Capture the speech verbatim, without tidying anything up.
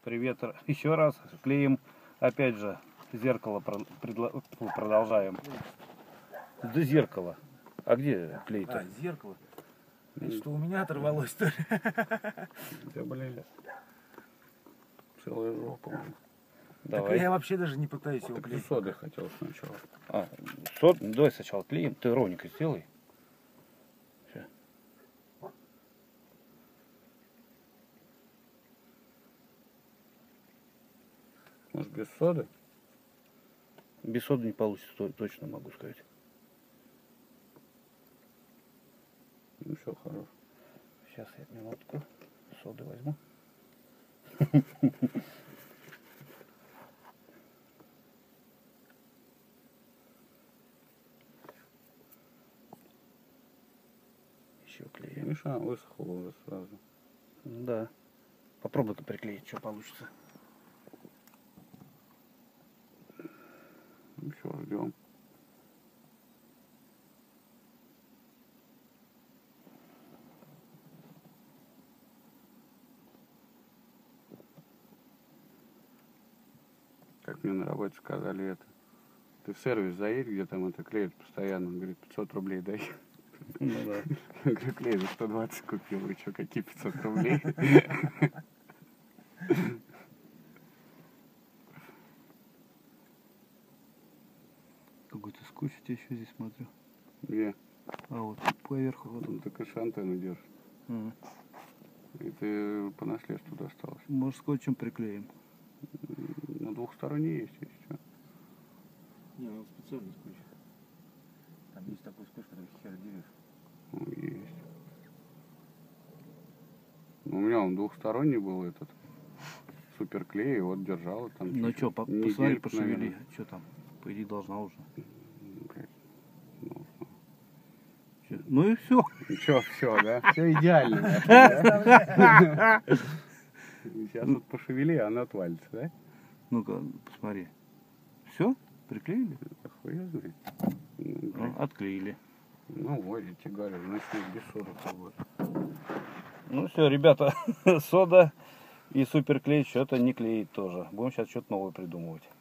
Привет еще раз. Клеим опять же зеркало, продолжаем. Да зеркало. А где клей-то? А, зеркало. Это что, у меня оторвалось, что ли? Да, блин. Целая жопа. Давай. Так я вообще даже не пытаюсь его Так клеить. ты соды хотел сначала. А, сод? Давай сначала клеим. Ты ровненько сделай. Все. Может, без соды? Без соды не получится, точно могу сказать. Ну все, хорош. Сейчас я минутку соды возьму. Еще клеим. Миша высохла уже сразу. Да. Попробуй-ка приклеить, что получится. Ну все, ждем. Как мне на работе сказали это. Ты в сервис заедь, где там это клеят постоянно. Он говорит, пятьсот рублей дай. Ну да. Я говорю, клей за сто двадцать купил. Вы что, какие пятьсот рублей? Какой-то скотч я еще здесь смотрю. Где? А вот поверху. Вот. Ну, так и антенну держишь. Угу. И ты по наследству досталось. Может, скотчем приклеим. Ну, двухсторонний есть, есть что. Не, ну специальный скотч. Там есть такой скотч, который хер дерешь. Ну, есть. Ну, у меня он двухсторонний был этот. Суперклей, и вот держал там. Ну что, по посмотри, недельку, пошевели. наверное. Что там? По идее должна уже. Блядь. Ну, Чё? Ну и все. Ничего, все, да? Все идеально. Да? Сейчас вот пошевели, а она отвалится, да? Ну-ка, посмотри. Все? Приклеили? Хуя знает. Ну, Ну, блядь. отклеили. Ну, вот, я тебе говорю, значит, без соды вот. Ну все, ребята, сода и суперклей что-то не клеит тоже. Будем сейчас что-то новое придумывать.